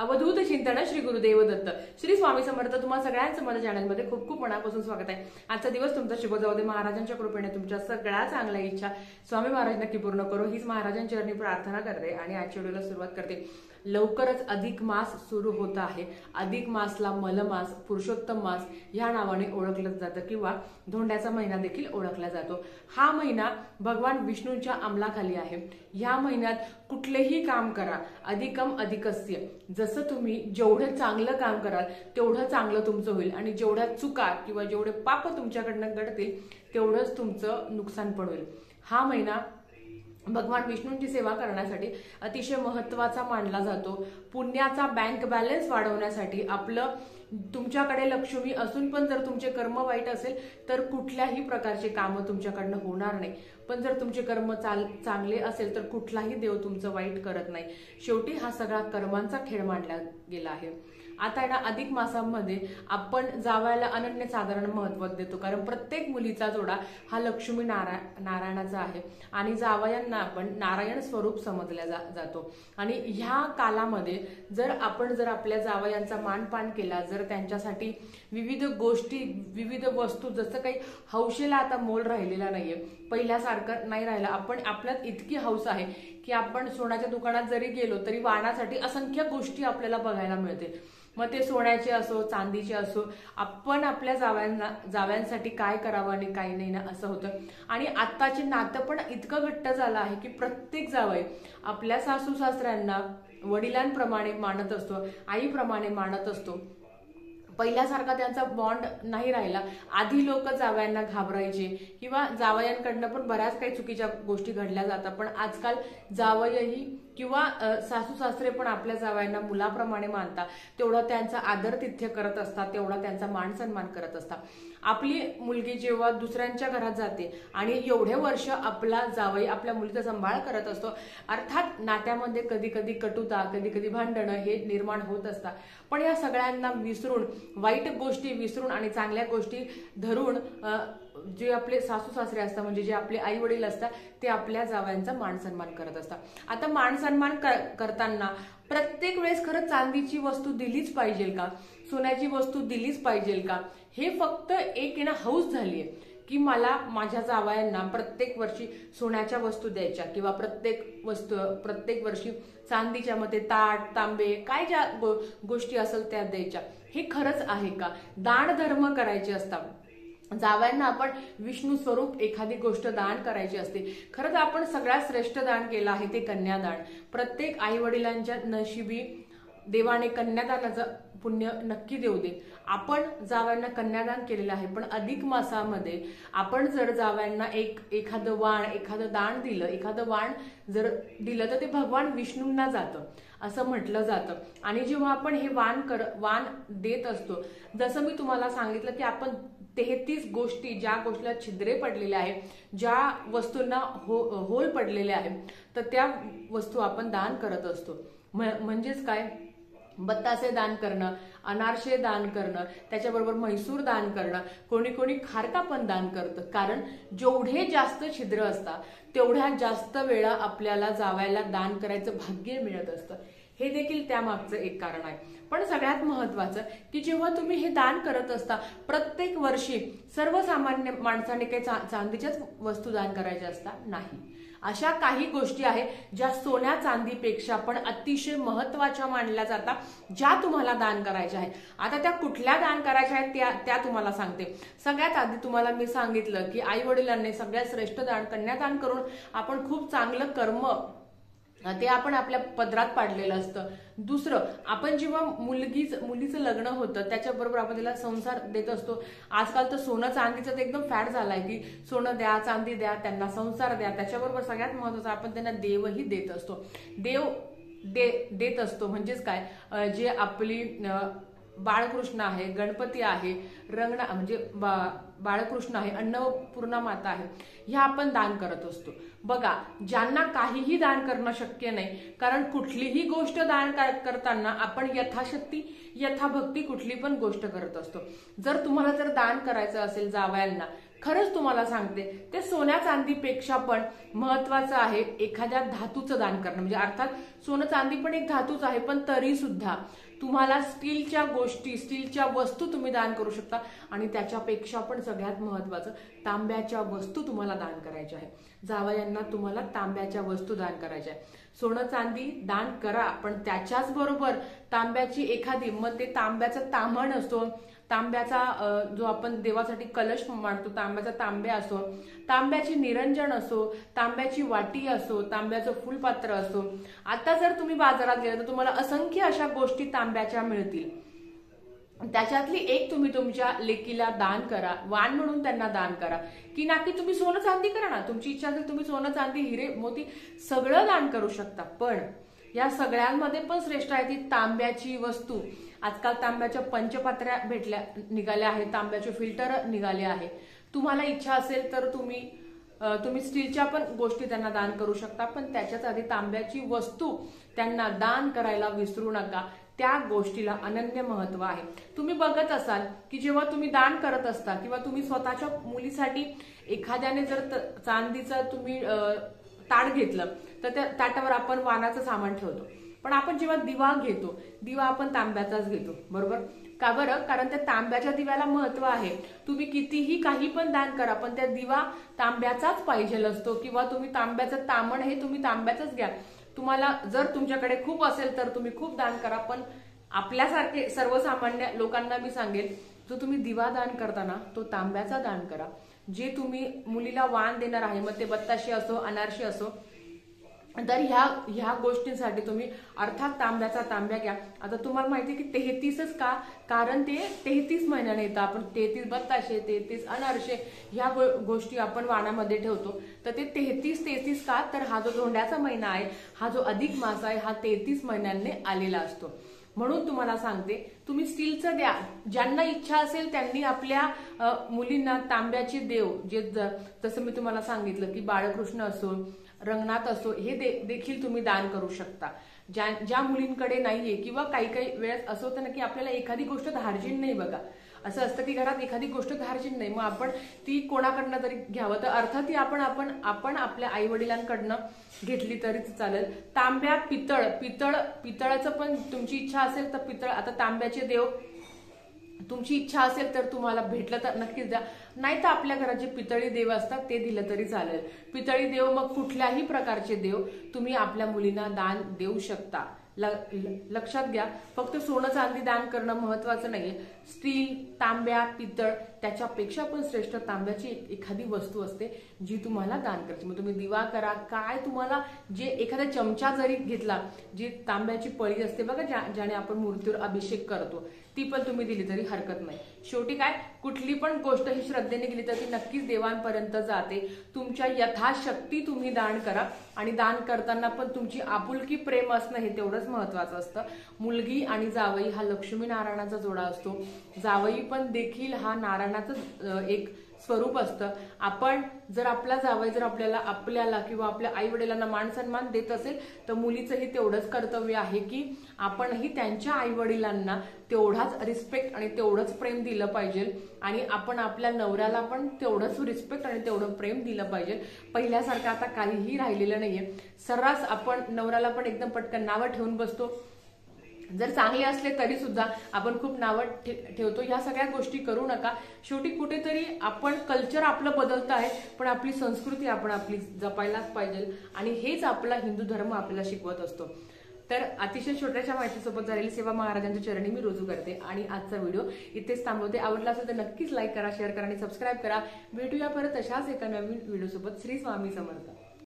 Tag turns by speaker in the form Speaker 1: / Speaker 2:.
Speaker 1: अवधूत चिंतन श्री गुरुदेव दत्त श्री स्वामी समर्थ तुम्हाला सगळ्यांचं माझ्या चॅनलमध्ये खूप खूप मनापासून स्वागत आहे। आजचा दिवस तुमचा शुभ जाऊ दे। महाराजांच्या कृपेने तुमच्या सगळ्या चांगल्या इच्छा स्वामी महाराज नक्की पूर्ण करो हीच महाराजांच्या चरणी प्रार्थना करते आणि आजच्या व्हिडिओला सुरुवात करते। लवकरच अधिक मास सुरू होत आहे। अधिक मासला मलमास, पुरुषोत्तम मास या नावाने ओळखलं जातं किंवा धोंड्याचा महिना देखील ओळखला जातो। हा महिना भगवान विष्णूंच्या अंमलाखाली आहे। या महिन्यात कुठलेही काम करा, अधिकम अधिकस्य, जसं तुम्ही जेवढे चांगलं काम कराल तेवढं चांगलं तुमचं होईल आणि जेवढ्या चुका किंवा जेवढे पाप तुमच्याकडनं घडतील तेवढंच तुमचं नुकसान पण होईल। हा महिना भगवान विष्णूंची सेवा करण्यासाठी अतिशय महत्त्वाचा मानला जातो। पुण्याचा बँक बॅलन्स वाढवण्यासाठी आपलं तुमच्याकडे लक्ष्मी असून पण जर तुमचे कर्म वाईट असेल तर कुठल्याही प्रकारचे काम तुमच्याकडनं होणार नाही। पण जर तुमचे कर्म चांगले असेल तर कुठलाही देव तुमचं वाईट करत नाही। शेवटी हा सगळा कर्मांचा खेळ मांडला गेला आहे। आता ना अधिक मासामध्ये आपण जावयाला अनन्यसाधारण महत्त्व देतो, कारण प्रत्येक मुलीचा जोडा हा लक्ष्मी नारायणाचा आहे आणि जावयांना आपण नारायण स्वरूप समजल्या जातो। आणि ह्या कालामध्ये जर आपण आपल्या जावयांचा मानपान केला, जर त्यांच्यासाठी विविध गोष्टी, विविध वस्तू, जसं काही हौशेला आता मोल राहिलेला नाहीये, पहिल्यासारखं नाही राहिलं। आपण आपल्यात इतकी हौस आहे की आपण सोन्याच्या दुकानात जरी गेलो तरी वाणासाठी असंख्य गोष्टी आपल्याला बघायला मिळते। मग ते सोन्याचे असो, चांदीचे असो, आपण आपल्या जावयांसाठी काय करावं आणि काय नाही ना असं होतं। आणि आत्ताचे नातं पण इतकं घट्ट झालं आहे की प्रत्येक जावई आपल्या सासू सासऱ्यांना वडिलांप्रमाणे मानत असतो, आईप्रमाणे मानत असतो। पहिल्यासारखा त्यांचा बॉन्ड नाही राहिला। आधी लोक जावयांना घाबरायचे किंवा जावयांकडनं पण बऱ्याच काही चुकीच्या गोष्टी घडल्या जातात, पण आजकाल जावयही किंवा सासू सासरे पण आपल्या जावयांना मुलाप्रमाणे मानतात, तेवढा त्यांचा आदर तिथ्य करत असतात, तेवढा त्यांचा मान सन्मान करत असतात। आपली मुलगी जेव्हा दुसऱ्यांच्या घरात जाते आणि एवढे वर्ष आपला जावई आपल्या मुलीचा सांभाळ करत असतो, अर्थात नात्यामध्ये कधी कधी कटुता, कधी कधी भांडणं हे निर्माण होत असतात, पण या सगळ्यांना विसरून, वाईट गोष्टी विसरून आणि चांगल्या गोष्टी धरून जे आपले सासू सासरे असतात, म्हणजे जे आपले आई वडील असतात, ते आपल्या जावयांचा मान सन्मान करत असतात। आता मान सन्मान करताना प्रत्येक वेळेस खरं चांदीची वस्तू दिलीच पाहिजे का, सोन्याची वस्तू दिलीच पाहिजे का, हे फक्त एक ना हौस झालीये की मला माझ्या जावयांना प्रत्येक वर्षी सोन्याच्या वस्तू द्यायच्या किंवा प्रत्येक वर्षी चांदीच्या मध्ये ताट, तांबे, काय ज्या गोष्टी असेल त्या द्यायच्या। हे खरंच आहे का? दान धर्म करायचे असतात जावयांना, आपण विष्णू स्वरूप एखादी गोष्ट दान करायची असते। खरंच आपण सगळ्यात श्रेष्ठ दान केलं आहे ते कन्यादान। प्रत्येक आई वडिलांच्या नशिबी देवाने कन्यादानाचं पुण्य नक्की देऊ दे। आपण जावयांना कन्यादान केलेलं आहे, पण अधिक मासामध्ये आपण जर जावयांना एखादं वाण, एखादं दान दिलं, एखादं वाण जर दिलं तर ते भगवान विष्णूंना जातं असं म्हटलं जातं। आणि जेव्हा आपण हे वाण देत असतो, जसं मी तुम्हाला सांगितलं की आपण 33 गोष्टी, ज्या गोष्टीला छिद्रे पडलेले आहेत, ज्या वस्तूंना होल पडलेले आहेत, तर त्या वस्तू आपण दान करत असतो। म्हणजेच काय, बत्तासे दान करणं, अनारसे दान करणं, त्याच्याबरोबर म्हैसूर दान करणं, कोणी खारका पण दान करतं, कारण जेवढे जास्त छिद्र असतात तेवढ्या जास्त वेळा आपल्याला जावयाला दान करायचं भाग्य मिळत असतं। हे देखील त्यामागचं एक कारण आहे। पण सगळ्यात महत्वाचं की जेव्हा तुम्ही हे दान करत असता, प्रत्येक वर्षी सर्वसामान्य माणसाने काही चांदीच्याच वस्तू दान करायच्या असतात नाही। अशा काही गोष्टी आहेत ज्या सोन्या चांदीपेक्षा पण अतिशय महत्वाच्या मानल्या जातात, ज्या तुम्हाला दान करायच्या आहेत। आता त्या कुठल्या दान करायच्या आहेत त्या तुम्हाला सांगते। सगळ्यात आधी तुम्हाला मी सांगितलं की आई वडिलांनी सगळ्यात श्रेष्ठ दान कन्यादान करून आपण खूप चांगलं कर्म ते आपण आपल्या पदरात पाडलेलं असतं। दुसरं, आपण जेव्हा मुलीचं लग्न होतं त्याच्याबरोबर आपण तिला संसार देत असतो। आजकाल तर सोनं चांदीचं तर एकदम फॅड झालाय की सोनं द्या, चांदी द्या, त्यांना संसार द्या, त्याच्याबरोबर सगळ्यात महत्वाचं आपण त्यांना देवही देत असतो। देव देत असतो म्हणजेच काय, जे आपली बाळकृष्ण आहे, गणपती आहे, म्हणजे बाळकृष्ण आहे, अन्नपूर्णा माता आहे, ह्या आपण दान करत असतो। बघा, ज्यांना काहीही दान करणं शक्य नाही, कारण कुठलीही गोष्ट दान करताना आपण यथाशक्ती, यथाभक्ती कुठली पण गोष्ट करत असतो। जर तुम्हाला दान करायचं असेल जावयांना, खरंच तुम्हाला सांगते, ते सोन्या चांदीपेक्षा पण महत्वाचं आहे एखाद्या धातूचं दान करणं. म्हणजे अर्थात सोनं चांदी पण एक धातूच आहे, पण तरी सुद्धा तुम्हाला स्टीलच्या गोष्टी, स्टीलच्या वस्तू तुम्ही दान करू शकता. आणि त्याच्यापेक्षा पण सगळ्यात महत्वाचं, तांब्याच्या वस्तू तुम्हाला दान करायच्या आहे. जावयांना तुम्हाला तांब्याच्या वस्तू दान करायच्या आहे. सोनं चांदी दान करा, पण त्याच्याच बरोबर तांब्याची एखादी, मग ते तांब्याचं ताम्हण असतो, तांब्याचा जो आपण देवासाठी कलश मांडतो, तांब्याचा तांब्या असो, तांब्याची निरंजन असो, तांब्याची वाटी असो, तांब्याचं फुलपात्र असो. आता जर तुम्ही बाजारात गेला तर तुम्हाला असंख्य अशा गोष्टी तांब्याच्या मिळतील. त्याच्यातली एक तुम्ही तुमच्या लेकीला दान करा, वाण म्हणून त्यांना दान करा. की ना की तुम्ही सोनं चांदी करा ना, तुमची इच्छा असेल तुम्ही सोनं चांदी हिरे मोती सगळं दान करू शकता. पण या सगळ्यांमध्ये पण श्रेष्ठ आहे ती तांब्याची वस्तू. आजकाल तांब्याच्या पंचपात्र्या निघाल्या आहेत, तांब्याचे फिल्टर निघाले आहे. तुम्हाला इच्छा असेल तर तुम्ही स्टीलच्या पण गोष्टी त्यांना दान करू शकता, पण त्याच्याच आधी तांब्याची वस्तू त्यांना दान करायला विसरू नका. त्या गोष्टीला अनन्य महत्व आहे. तुम्ही बघत असाल की जेव्हा तुम्ही दान करत असता किंवा तुम्ही स्वतःच्या मुलीसाठी एखाद्याने जर चांदीचं तुम्ही ताट घेतलं तर त्या ताटावर आपण वाणाचं सामान ठेवतो, पण आपण जेव्हा दिवा घेतो, दिवा आपण तांब्याचाच घेतो, बरोबर? का बरं? कारण त्या तांब्याच्या दिव्याला महत्व आहे. तुम्ही कितीही काही पण दान करा, पण त्या दिवा तांब्याचाच पाहिजे असतो. किंवा तुम्ही तांब्याचं तामण हे तुम्ही तांब्याचंच घ्या. तुम्हाला जर तुमच्याकडे खूप असेल तर तुम्ही खूप दान करा, पण आपल्यासारखे सर्वसामान्य लोकांना मी सांगेल, जो तुम्ही दिवा दान करताना तो तांब्याचा दान करा. जे तुम्ही मुलीला वाण देणार आहे, मग ते बत्ताशे असो, अनारशी असो, तर ह्या गोष्टींसाठी तुम्ही अर्थात तांब्याचा तांब्या घ्या. आता तुम्हाला माहिती की 33च का? कारण ते 33 महिन्याने येतं. आपण 33 बत्ताशे, 33 अनारशे ह्या गोष्टी आपण वाणामध्ये ठेवतो. तर ते 33 का? तर हा जो धोंड्याचा महिना आहे, हा जो अधिक मास आहे, हा 33 महिन्यांनी आलेला असतो. म्हणून तुम्हाला सांगते, तुम्ही स्टीलचं द्या. ज्यांना इच्छा असेल त्यांनी आपल्या मुलींना तांब्याचे देव, जे जसं मी तुम्हाला सांगितलं की बाळकृष्ण असो, रंगनाथ असो, हे देखील तुम्ही दान करू शकता. ज्या मुलींकडे नाहीये, किंवा काही वेळेस असं होतं ना की आपल्याला एखादी गोष्ट धार्जिन नाही. बघा, असं असतं की घरात एखादी गोष्ट धार्जिन नाही, मग आपण ती कोणाकडनं तरी घ्यावं. तर अर्थात ती आपण आपल्या आई वडिलांकडनं घेतली तरी चालेल. तांब्या, पितळाचं पण तुमची इच्छा असेल तर पितळ. आता तांब्याचे देव तुमची इच्छा असेल तर तुम्हाला भेटलं तर नक्कीच द्या, नाही तर आपल्या घरात जे पितळी देव असतात ते दिलं तरी चालेल. पितळी देव, मग कुठल्याही प्रकारचे देव तुम्ही आपल्या मुलींना दान देऊ शकता. लक्षात घ्या, फक्त सोनं चांदी दान करणं महत्वाचं नाहीये. स्टील, तांब्या, पितळ त्याच्यापेक्षा पण श्रेष्ठ तांब्याची एखादी वस्तू असते जी तुम्हाला दान करायची. मग तुम्ही दिवा करा, काय तुम्हाला जे एखादा चमचा जरी घेतला, जी तांब्याची पळी असते बघा, ज्याने आपण मूर्तीवर अभिषेक करतो, ती पण तुम्ही दिली तरी हरकत नाही. शेवटी काय, कुठली पण गोष्ट ही श्रद्धेने केली तर ती नक्कीच देवांपर्यंत जाते. तुमच्या यथाशक्ती तुम्ही दान करा, आणि दान करताना पण तुमची आपुलकी, प्रेम असणं हे तेवढंच महत्वाचं असतं. मुलगी आणि जावई हा लक्ष्मी नारायणाचा जोडा असतो. जावई पण देखील हा नारायणाचं एक स्वरूप असतं. आपण जर आपला जावई जर आपल्याला किंवा आपल्या आई वडिलांना मान सन्मान देत असेल तर मुलीचंही तेवढंच कर्तव्य आहे की आपणही त्यांच्या आई वडिलांना तेवढाच रिस्पेक्ट आणि तेवढंच प्रेम दिलं पाहिजे. आणि आपण आपल्या नवऱ्याला पण तेवढंच रिस्पेक्ट आणि तेवढं प्रेम दिलं पाहिजे. पहिल्यासारखं आता काहीही राहिलेलं नाहीये. सर्रास आपण नवऱ्याला पण एकदम पटकन नावं ठेवून बसतो. जर चांगले असले तरी सुद्धा आपण खूप नावं ठेवतो. ह्या सगळ्या गोष्टी करू नका. शेवटी कुठेतरी आपण कल्चर आपलं बदलतं आहे, पण आपली संस्कृती आपण आपली जपायलाच पाहिजे. आणि हेच आपला हिंदू धर्म आपल्याला शिकवत असतो. तर अतिशय छोट्याशा माहितीसोबत झालेली सेवा महाराजांच्या चरणी मी रुजू करते आणि आजचा व्हिडिओ इथेच थांबवते. आवडला असेल तर नक्कीच लाईक करा, शेअर करा आणि सबस्क्राईब करा. भेटूया परत अशाच एका नवीन व्हिडिओ सोबत. श्री स्वामी समर्थ.